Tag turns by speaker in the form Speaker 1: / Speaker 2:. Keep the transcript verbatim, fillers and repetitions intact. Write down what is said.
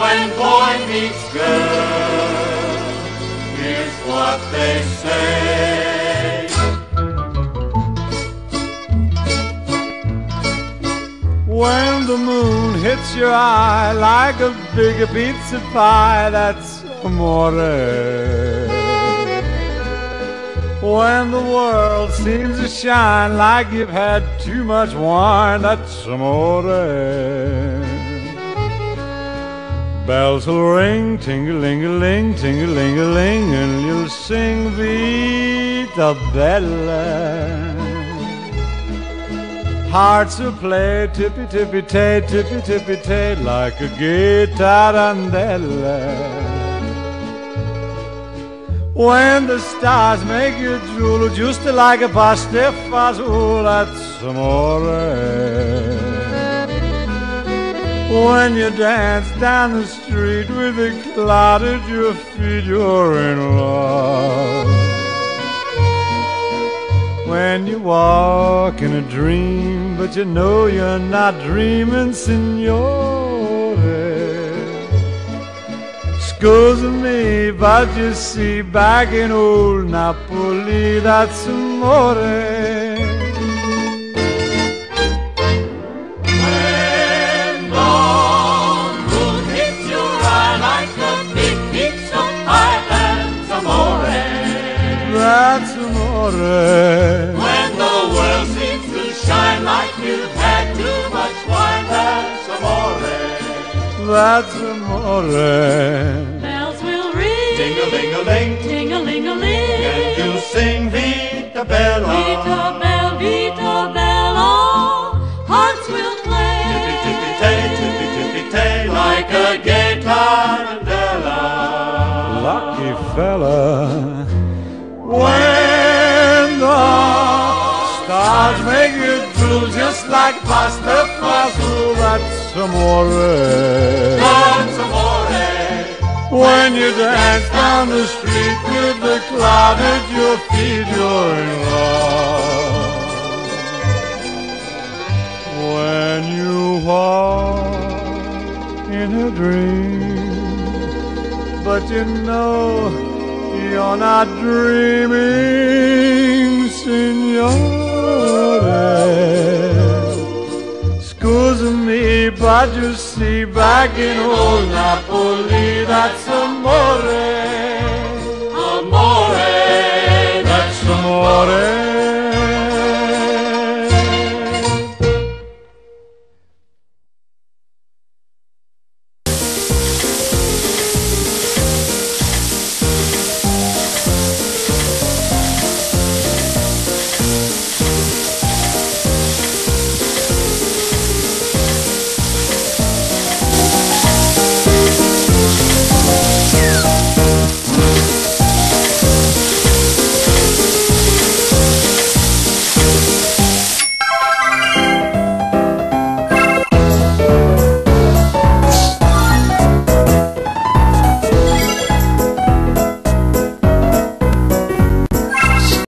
Speaker 1: when boy meets girl, here's what they say.
Speaker 2: When the moon hits your eye like a big pizza pie, that's amore. When the world seems to shine like you've had too much wine, that's amore. Bells will ring, ting-a-ling-a-ling, ting-a-ling-a-ling, and you'll sing Vita Bella. Hearts will play tippy-tippy-tay, tippy-tippy-tay, like a gay tarantella. When the stars make you drool, just like a pasta fazool, that's amore. When you dance down the street with a cloud at your feet, you're in love. When you walk in a dream, but you know you're not dreaming, signore. Scusa me, but you see, back in old Napoli, that's amore.
Speaker 1: When the moon hits your eye like a big pizza pie, that's amore.
Speaker 2: That's amore.
Speaker 1: When the world seems to shine like you've had too much wine, that's amore.
Speaker 2: That's amore.
Speaker 3: Bells will ring,
Speaker 1: Ting-a-ling-a-ling,
Speaker 3: ting-a-ling-a-ling,
Speaker 1: and you'll sing Vita Bella.
Speaker 3: Vita Bella, Vita Bella. Hearts will play,
Speaker 1: Tippy-tippy-tay, tippy-tippy-tay, like a gay tarantella.
Speaker 2: Lucky fella. When the stars make you drool just like pasta fazool, that's amore.
Speaker 1: That's amore.
Speaker 2: When you dance down the street with the cloud at your feet, you're in love. When you walk in a dream, but you know you're not dreaming, signore. Scusa me, but you see, back in old Napoli, that's amore.
Speaker 1: Amore,
Speaker 2: That's amore.